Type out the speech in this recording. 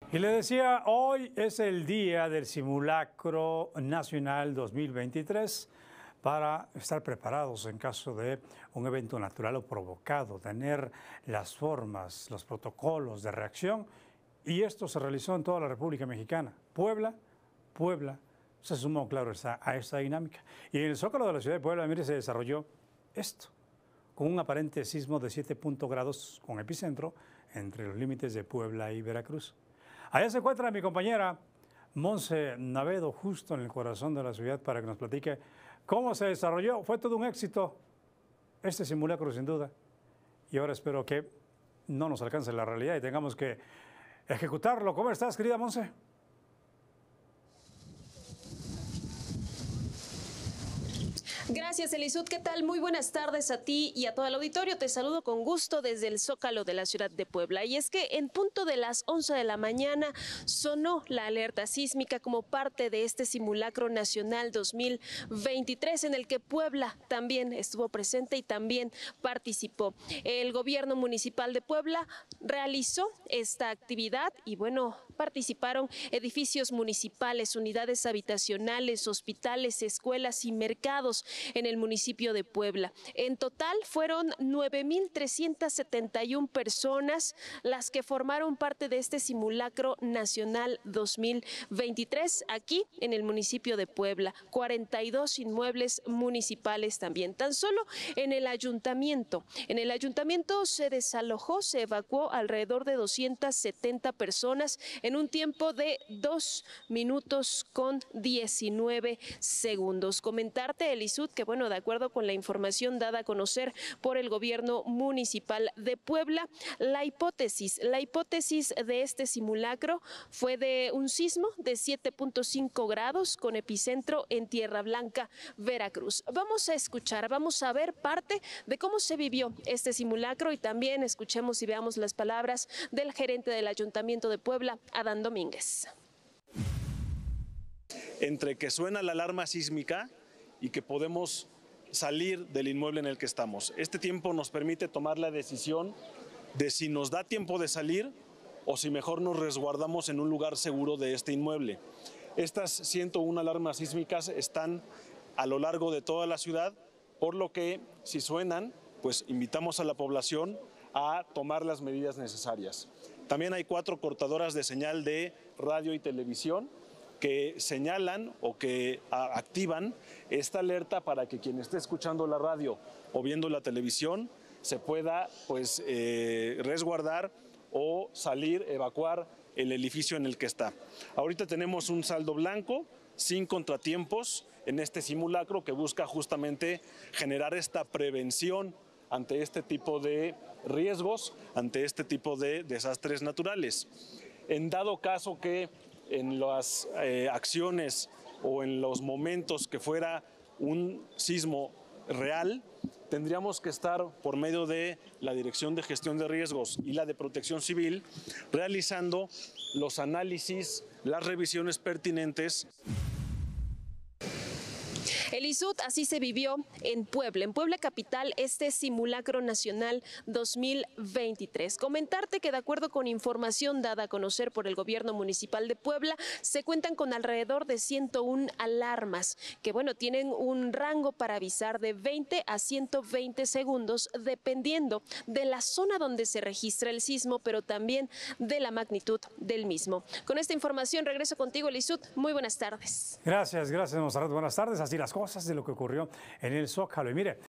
Y le decía, hoy es el día del simulacro nacional 2023 para estar preparados en caso de un evento natural o provocado, tener las formas, los protocolos de reacción. Y esto se realizó en toda la República Mexicana. Puebla se sumó, claro, a esta dinámica. Y en el Zócalo de la ciudad de Puebla, mire, se desarrolló esto, con un aparente sismo de 7 grados con epicentro entre los límites de Puebla y Veracruz. Allá se encuentra mi compañera Monse Navedo, justo en el corazón de la ciudad, para que nos platique cómo se desarrolló. Fue todo un éxito este simulacro, sin duda. Y ahora espero que no nos alcance la realidad y tengamos que ejecutarlo. ¿Cómo estás, querida Monse? Gracias, Elisud. ¿Qué tal? Muy buenas tardes a ti y a todo el auditorio. Te saludo con gusto desde el Zócalo de la ciudad de Puebla. Y es que en punto de las 11 de la mañana sonó la alerta sísmica como parte de este simulacro nacional 2023 en el que Puebla también estuvo presente y también participó. El gobierno municipal de Puebla realizó esta actividad y bueno, participaron edificios municipales, unidades habitacionales, hospitales, escuelas y mercados en el municipio de Puebla. En total fueron 9,371 personas las que formaron parte de este simulacro nacional 2023 aquí en el municipio de Puebla. 42 inmuebles municipales también. Tan solo en el ayuntamiento. En el ayuntamiento se desalojó, se evacuó alrededor de 270 personas en un tiempo de 2 minutos con 19 segundos. Comentarte, Elisud, que bueno, de acuerdo con la información dada a conocer por el gobierno municipal de Puebla, la hipótesis de este simulacro fue de un sismo de 7.5 grados con epicentro en Tierra Blanca, Veracruz. Vamos a escuchar, vamos a ver parte de cómo se vivió este simulacro y también escuchemos y veamos las palabras del gerente del Ayuntamiento de Puebla, Adán Domínguez. Entre que suena la alarma sísmica y que podemos salir del inmueble en el que estamos. Este tiempo nos permite tomar la decisión de si nos da tiempo de salir o si mejor nos resguardamos en un lugar seguro de este inmueble. Estas 101 alarmas sísmicas están a lo largo de toda la ciudad, por lo que si suenan, pues invitamos a la población a tomar las medidas necesarias. También hay 4 cortadoras de señal de radio y televisión que señalan o que activan esta alerta para que quien esté escuchando la radio o viendo la televisión se pueda resguardar o salir, evacuar el edificio en el que está. Ahorita tenemos un saldo blanco, sin contratiempos en este simulacro que busca justamente generar esta prevención ante este tipo de riesgos, ante este tipo de desastres naturales. En dado caso que en las acciones o en los momentos que fuera un sismo real, tendríamos que estar por medio de la Dirección de Gestión de Riesgos y la de Protección Civil realizando los análisis, las revisiones pertinentes. Elisud, así se vivió en Puebla capital, este simulacro nacional 2023. Comentarte que de acuerdo con información dada a conocer por el gobierno municipal de Puebla, se cuentan con alrededor de 101 alarmas, que bueno, tienen un rango para avisar de 20 a 120 segundos, dependiendo de la zona donde se registra el sismo, pero también de la magnitud del mismo. Con esta información regreso contigo, Elisud. Muy buenas tardes. Gracias, Monserrat. Buenas tardes. Así las cosas de lo que ocurrió en el Zócalo. Y mire,